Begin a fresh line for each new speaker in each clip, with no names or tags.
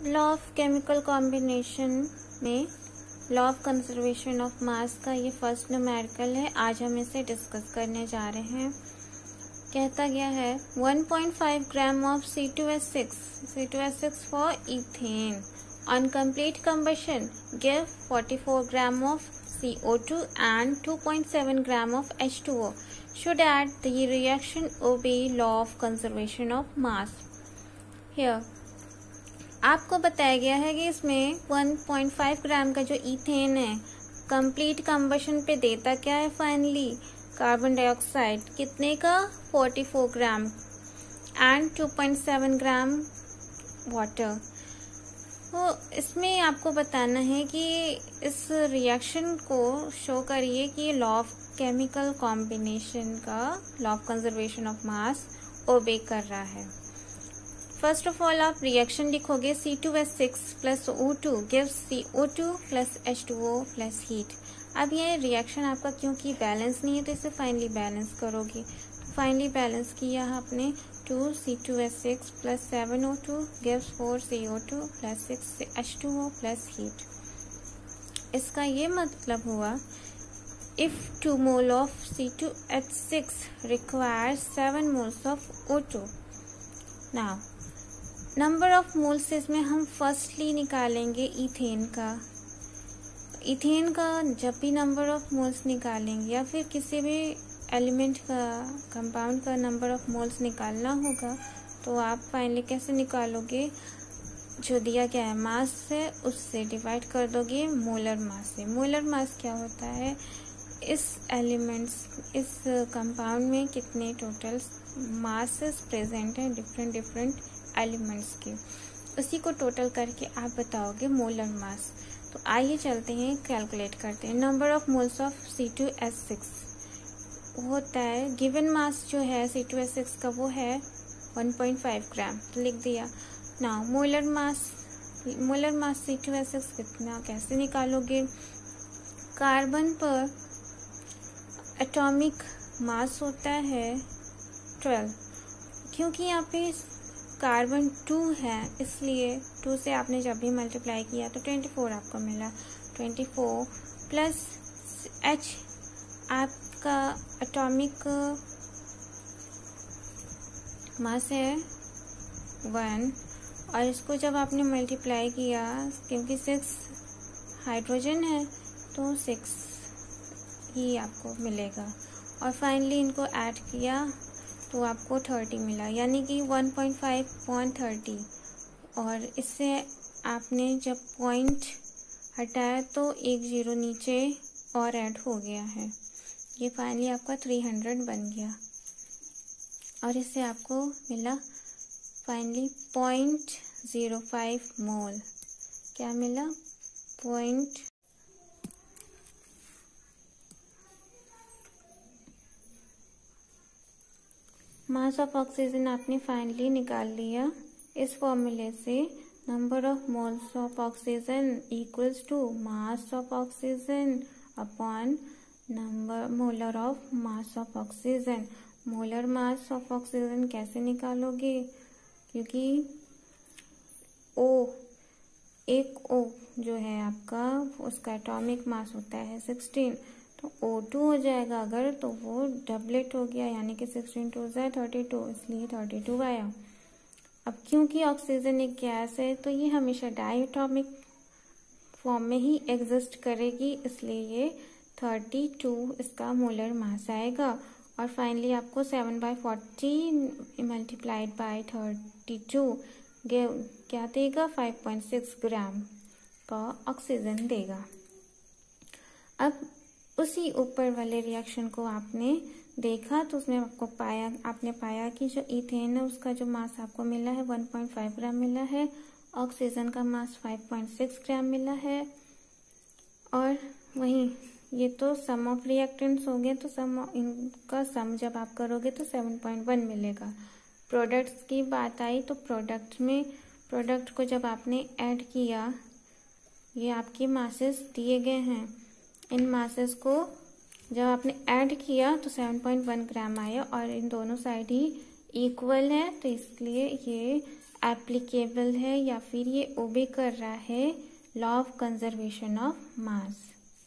Law of chemical combination में law of conservation of mass का ये फर्स्ट न्यूमेरिकल है। आज हम इसे डिस्कस करने जा रहे हैं। कहता गया है 1.5 gram of C2H6 for ethane on complete combustion give 44 gram of CO2 and 2.7 gram of H2O. Should add the reaction obey law of conservation of mass. Here आपको बताया गया है कि इसमें 1.5 ग्राम का जो इथेन है कंप्लीट कंबशन पे देता क्या है फाइनली कार्बन डाइऑक्साइड कितने का 44 ग्राम एंड 2.7 ग्राम वाटर। तो इसमें आपको बताना है कि इस रिएक्शन को शो करिए कि लॉ ऑफ केमिकल कॉम्बिनेशन का law of conservation of mass obey कर रहा है। फर्स्ट ऑफ ऑल आप रिएक्शन लिखोगे C2H6 plus O2 gives CO2 plus H2O plus heat. अब ये रिएक्शन आपका क्योंकि बैलेंस नहीं है तो इसे फाइनली बैलेंस करोगे। फाइनली बैलेंस किया आपने 2C2H6 plus 7O2 gives 4CO2 plus 6H2O plus heat. इसका ये मतलब हुआ if 2 mole of C2H6 requires 7 moles of O2। Now number of moles इसमें हम फर्स्टली निकालेंगे इथेन का। इथेन का जब भी नंबर ऑफ मोल्स निकालेंगे या फिर किसी भी एलिमेंट का कंपाउंड का नंबर ऑफ मोल्स निकालना होगा तो आप फाइनली कैसे निकालोगे, जो दिया गया है मास से उससे डिवाइड कर दोगे मोलर मास से। मोलर मास क्या होता है, इस एलिमेंट्स इस कंपाउंड में कितने टोटल मासेस प्रेजेंट हैं डिफरेंट एलिमेंट्स के, उसी को टोटल करके आप बताओगे मोलर मास। तो आइए चलते हैं कैलकुलेट करते हैं। Number of moles of C2H6 होता है गिवन मास जो है C2H6 का वो है 1.5 ग्राम, तो लिख दिया। ना मोलर मास C2H6 कितना कैसे निकालोगे, कार्बन पर एटॉमिक मास होता है 12, क्योंकि यहाँ पे कार्बन 2 है इसलिए 2 से आपने जब भी मल्टीप्लाई किया तो 24 आपको मिला। 24 प्लस H आपका एटॉमिक मास है 1 और इसको जब आपने मल्टीप्लाई किया क्योंकि 6 हाइड्रोजन है तो 6 ही आपको मिलेगा और फाइनली इनको ऐड किया तो आपको 30 मिला, यानी कि 1.5.30 और इससे आपने जब पॉइंट हटाया तो एक जीरो नीचे और ऐड हो गया है। ये फाइनली आपका 300 बन गया और इससे आपको मिला फाइनली 0.05 मोल। क्या मिला, मास ऑफ ऑक्सीजन आपने फाइनली निकाल लिया। इस फॉर्मूले से number of moles of oxygen equals to mass of oxygen upon number molar of mass of oxygen. Molar mass of oxygen कैसे निकालोगे, क्योंकि एक O जो है आपका उसका एटॉमिक मास होता है 16, तो O2 हो जाएगा अगर तो वो डबलेट हो गया, यानी कि 16 2 32, इसलिए 32 आया। अब क्योंकि ऑक्सीजन एक गैस है तो ये हमेशा डायटॉमिक फॉर्म में ही एग्जिस्ट करेगी, इसलिए ये 32 इसका मोलर मास आएगा। और फाइनली आपको 7/40 मल्टीप्लाइड बाय 32 क्या देगा, 5.6 ग्राम का ऑक्सीजन देगा। अब उसी ऊपर वाले रिएक्शन को आपने देखा तो उसमें आपने पाया कि जो इथेन है उसका जो मास आपको मिला है 1.5 ग्राम मिला है, ऑक्सीजन का मास 5.6 ग्राम मिला है और वहीं ये तो सम ऑफ रिएक्टेंट्स हो गए, तो इनका सम जब आप करोगे तो 7.1 मिलेगा। प्रोडक्ट्स की बात आई तो प्रोडक्ट को जब आपने ऐड किया, ये आपके मासेस दिए गए हैं, इन मासेस को जब आपने ऐड किया तो 7.1 ग्राम आया और इन दोनों साइड ही इक्वल है तो इसलिए ये एप्लीकेबल है या फिर ये ओबे कर रहा है law of conservation of mass.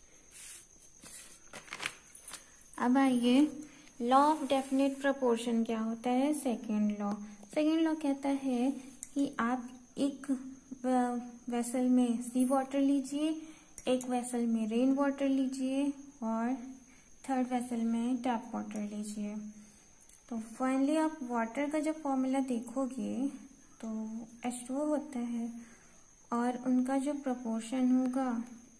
अब आइए लॉ ऑफ डेफिनेट प्रोपोर्शन क्या होता है। सेकेंड लॉ कहता है कि आप एक वेसल में सी वाटर लीजिए, एक वेसल में रेन वाटर लीजिए और थर्ड वेसल में टैप वाटर लीजिए। तो फाइनली आप वाटर का जब फॉर्मूला देखोगे तो H2O होता है और उनका जो प्रोपोर्शन होगा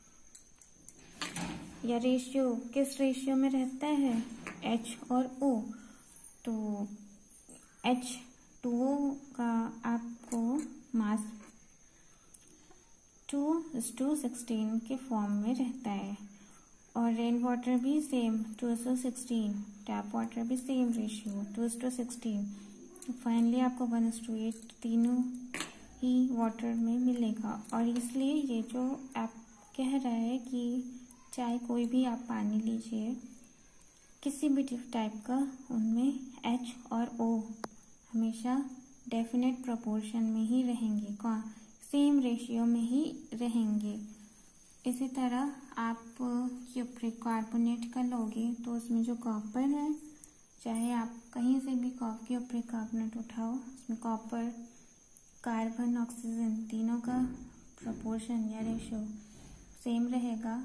या रेशियो किस रेशियो में रहता है, H और O। तो H2O का आपको मास 2:16 के फॉर्म में रहता है और रेन वाटर भी सेम 2:16, टैप वाटर भी सेम रेशियो 2:16। तो फाइनली आपको 1:8 तीनों ही वाटर में मिलेगा। और इसलिए ये जो आप कह रहा है कि चाहे कोई भी आप पानी लीजिए किसी भी टाइप का, उनमें H और O हमेशा डेफिनेट प्रोपोर्शन में ही रहेंगे, सेम रेशियो में ही रहेंगे। इसी तरह आप क्यूप्रिक कार्बोनेट का लोगे तो उसमें जो कॉपर है, चाहे आप कहीं से भी क्यूप्रिक कार्बोनेट उठाओ, उसमें कॉपर, कार्बन, ऑक्सीजन तीनों का प्रोपोर्शन या रेशियो सेम रहेगा।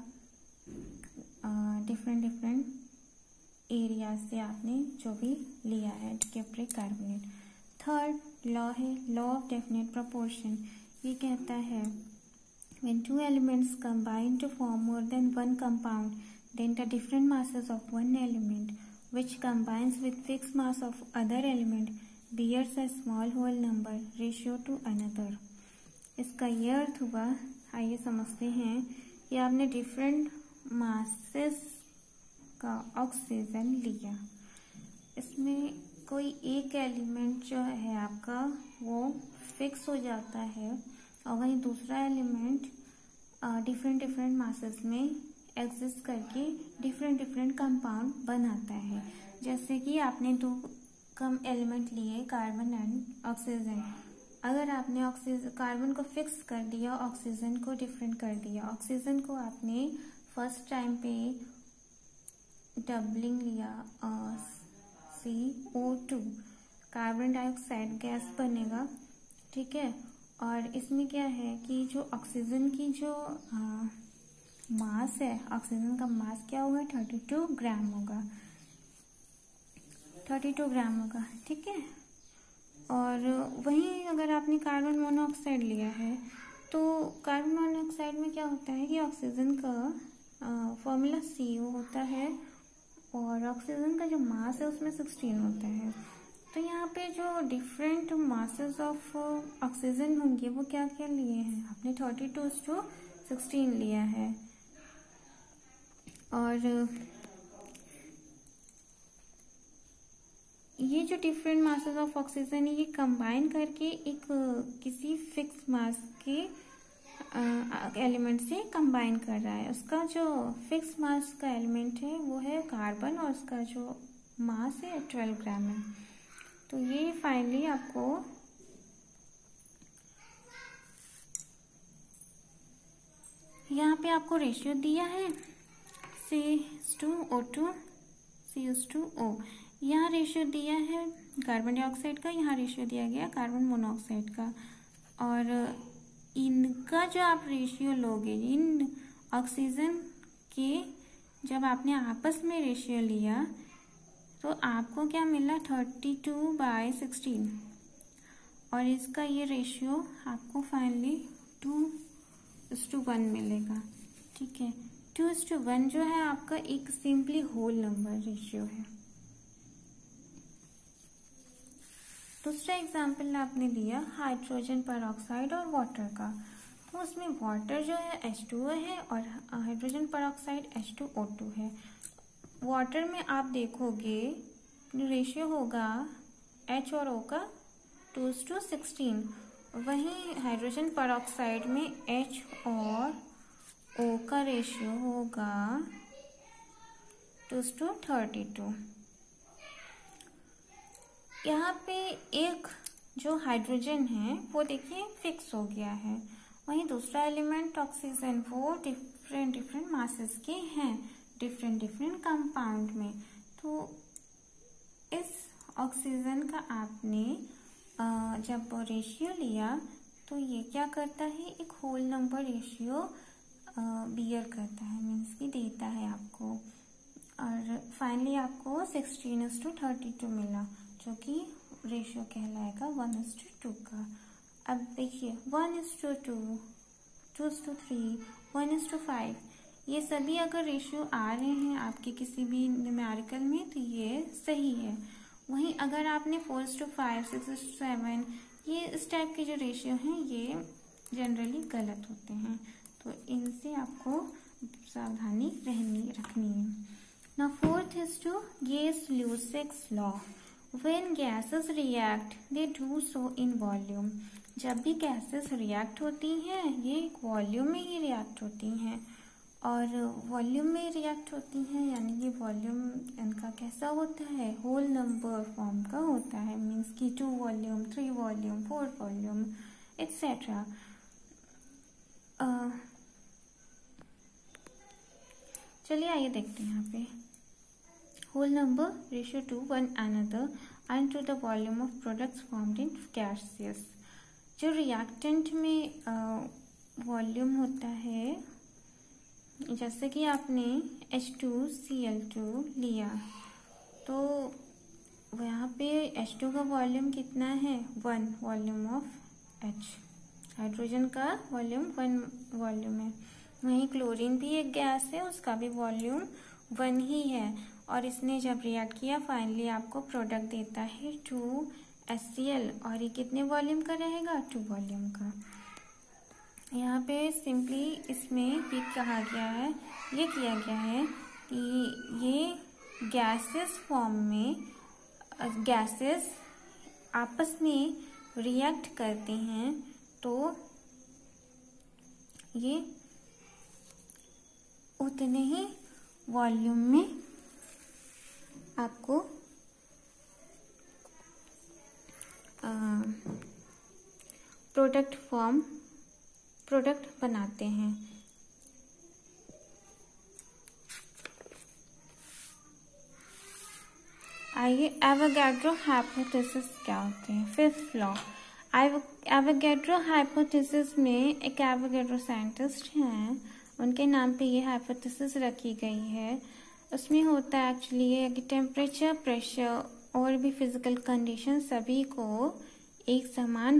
डिफरेंट एरिया से आपने जो भी लिया है क्यूप्रिक कार्बोनेट। थर्ड लॉ है लॉ ऑफ डेफिनेट प्रोपोर्शन। ये कहता है when two elements combine to form more than one compound, then the different masses of one element which combines with fixed mass of other element bears a small whole number ratio to another। इसका ये अर्थ हुआ, आइए समझते हैं कि आपने different masses का oxygen लिया, इसमें कोई एक एलिमेंट जो है आपका वो फिक्स हो जाता है और वहीं दूसरा एलिमेंट डिफरेंट मासेस में एग्जिस्ट करके डिफरेंट कंपाउंड बनाता है। जैसे कि आपने दो कम एलिमेंट लिए, कार्बन एंड ऑक्सीजन। अगर आपने कार्बन को फिक्स कर दिया, ऑक्सीजन को डिफरेंट कर दिया, ऑक्सीजन को आपने फर्स्ट टाइम पे डबलिंग लिया CO2, कार्बन डाइऑक्साइड गैस बनेगा, ठीक है। और इसमें क्या है कि जो ऑक्सीजन की जो मास है, ऑक्सीजन का मास क्या होगा, 32 ग्राम होगा, 32 ग्राम होगा, ठीक है। और वहीं अगर आपने कार्बन मोनोऑक्साइड लिया है तो कार्बन मोनोऑक्साइड में क्या होता है कि ऑक्सीजन का फॉर्मूला CO होता है और ऑक्सीजन का जो मास है उसमें 16 होता है। तो यहाँ पे जो डिफरेंट मासेस ऑफ ऑक्सीजन होंगे वो क्या क्या लिए हैं, आपने 32:16 लिया है। और ये जो डिफरेंट मासेस ऑफ ऑक्सीजन ये कंबाइन करके एक किसी फिक्स मास के एलिमेंट से कंबाइन कर रहा है। उसका जो फिक्स मास का एलिमेंट है वो है कार्बन और उसका जो मास है 12 ग्राम है। तो ये फाइनली आपको यहाँ पे आपको रेशियो दिया है C/O2 CH2O, यहाँ रेशियो दिया है कार्बन डाइऑक्साइड का, यहाँ रेशियो दिया गया कार्बन मोनोऑक्साइड का। और इनका जो आप रेशियो लोगे, इन ऑक्सीजन के जब आपने आपस में रेशियो लिया तो आपको क्या मिला 32/16 और इसका ये रेशियो आपको फाइनली 2:1 मिलेगा, ठीक है। 2:1 जो है आपका एक सिंपली होल नंबर रेशियो है। दूसरा एग्जाम्पल आपने दिया हाइड्रोजन परऑक्साइड और वाटर का। तो उसमें वाटर जो है H2O है और हाइड्रोजन परऑक्साइड H2O2 है। वाटर में आप देखोगे रेशियो होगा H और O का 2:16, वहीं हाइड्रोजन परऑक्साइड में H और O का रेशियो होगा 2:32। यहाँ पे एक जो हाइड्रोजन है वो देखिए फिक्स हो गया है, वहीं दूसरा एलिमेंट ऑक्सीजन वो डिफरेंट डिफरेंट मासेस के हैं, डिफरेंट डिफरेंट कंपाउंड में। तो इस ऑक्सीजन का आपने जब रेशियो लिया तो ये क्या करता है, एक होल नंबर रेशियो बियर करता है, मीन्स कि देता है आपको। और फाइनली आपको 16:32 मिला, जो कि रेशियो कहलाएगा 1:2 का। अब देखिए 1:2, 2:3, 1:5, ये सभी अगर रेशियो आ रहे हैं आपके किसी भी न्यूमेरिकल में तो ये सही है। वहीं अगर आपने 4:5, 6:7, ये इस टाइप के जो रेशियो हैं ये जनरली गलत होते हैं, तो इनसे आपको सावधानी रखनी है। Now 4th is to Gay-Lussac's law. When gases react, they do so in volume. जब भी गैसेस रिएक्ट होती हैं ये एक वॉल्यूम में ही रिएक्ट होती हैं, और वॉल्यूम में रिएक्ट होती हैं यानी कि वॉल्यूम इनका कैसा होता है, होल नंबर फॉर्म का होता है, मीन्स कि 2 वॉल्यूम, 3 वॉल्यूम, 4 वॉल्यूम एक्सेट्रा। चलिए आइए देखते हैं यहाँ पे whole number ratio to one another and to the volume of products formed in gases. जो रिएक्टेंट में वॉल्यूम होता है, जैसे कि आपने H2Cl2 लिया तो यहाँ पे H2 का वॉल्यूम कितना है, 1 वॉल्यूम ऑफ H, हाइड्रोजन का वॉल्यूम 1 वॉल्यूम है। वहीं क्लोरीन भी एक गैस है, उसका भी वॉल्यूम 1 ही है, और इसने जब रिएक्ट किया फाइनली आपको प्रोडक्ट देता है 2HCl, और ये कितने वॉल्यूम का रहेगा, 2 वॉल्यूम का। यहाँ पे सिंपली इसमें भी कहा गया है, ये किया गया है कि ये गैसेस फॉर्म में गैसेस आपस में रिएक्ट करते हैं तो ये उतने ही वॉल्यूम में आपको प्रोडक्ट बनाते हैं। आइए एवोगैड्रो हाइपोथेसिस क्या होते हैं। 5th लॉ, एवोगैड्रो हाइपोथेसिस में एक एवोगैड्रो साइंटिस्ट हैं, उनके नाम पे ये हाइपोथेसिस रखी गई है। उसमें होता है एक्चुअली ये कि टेम्परेचर, प्रेशर और भी फिजिकल कंडीशन सभी को एक समान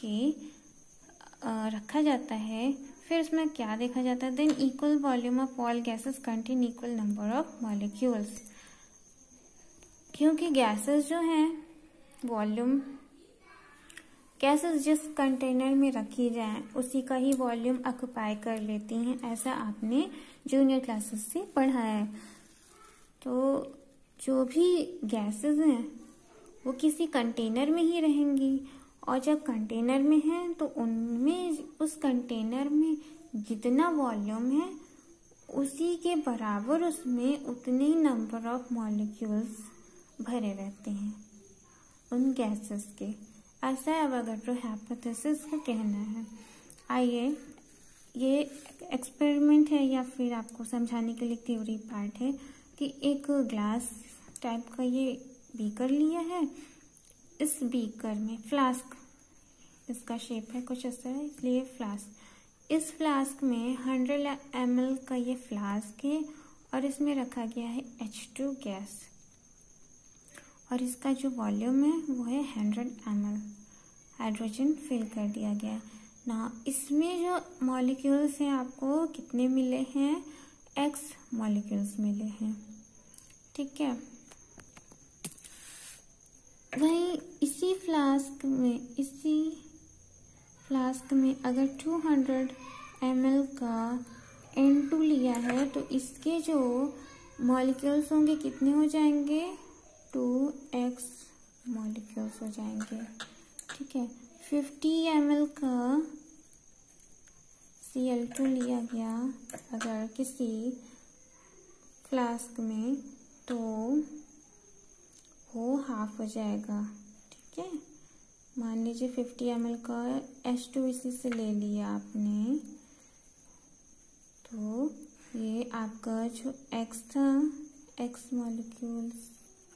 रखा जाता है। फिर उसमें क्या देखा जाता है, then equal volume of all gases contain equal number of molecules. क्योंकि गैसेस जो हैं वॉल्यूम, गैसेस जिस कंटेनर में रखी जाएं उसी का ही वॉल्यूम ऑक्युपाई कर लेती हैं, ऐसा आपने जूनियर क्लासेस से पढ़ा है। तो जो भी गैसेस हैं वो किसी कंटेनर में ही रहेंगी, और जब कंटेनर में हैं तो उनमें उस कंटेनर में जितना वॉल्यूम है उसी के बराबर उसमें उतने ही नंबर ऑफ मॉलिक्यूल्स भरे रहते हैं उन गैसेस के। ऐसा एवोगैड्रो हाइपोथेसिस का कहना है। आइए ये एक्सपेरिमेंट है या फिर आपको समझाने के लिए थ्योरी पार्ट है कि एक ग्लास टाइप का ये बीकर लिया है, इस बीकर में फ्लास्क, इसका शेप है कुछ ऐसा है इसलिए फ्लास्क, इस फ्लास्क में 100 ml का ये फ्लास्क है और इसमें रखा गया है H2 गैस, और इसका जो वॉल्यूम है वो है 100 ml, हाइड्रोजन फिल कर दिया गया ना। इसमें जो मॉलिक्यूल्स हैं आपको कितने मिले हैं, X मॉलिक्यूल्स मिले हैं, ठीक है। वहीं इसी फ्लास्क में अगर 200 ml का N2 लिया है तो इसके जो मॉलिक्यूल्स होंगे कितने हो जाएंगे, 2X मॉलिक्यूल्स हो जाएंगे, ठीक है। 50 ml का Cl2 लिया गया अगर किसी फ्लास्क में तो वो हाफ हो जाएगा, ठीक है। मान लीजिए 50 ml का H2 से ले लिया आपने, तो ये आपका जो X था, X मॉलिक्यूल्स,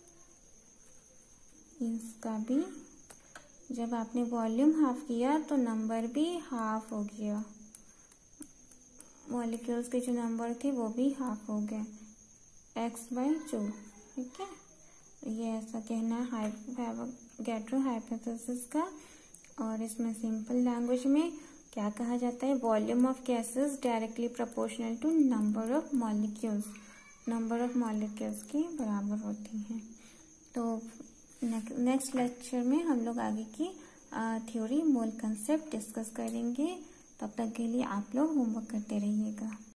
इसका भी जब आपने वॉल्यूम हाफ किया तो नंबर भी हाफ हो गया, मॉलिक्यूल्स के जो नंबर थे वो भी हाफ हो गए, X/2। ठीक है, ये ऐसा कहना है एवोगैड्रो हाइपोथेसिस का। और इसमें सिंपल लैंग्वेज में क्या कहा जाता है, volume of gases directly proportional to number of molecules, number of molecules के बराबर होती हैं। तो नेक्स्ट लेक्चर में हम लोग आगे की थ्योरी, मोल कंसेप्ट डिस्कस करेंगे। तब तक के लिए आप लोग होमवर्क करते रहिएगा।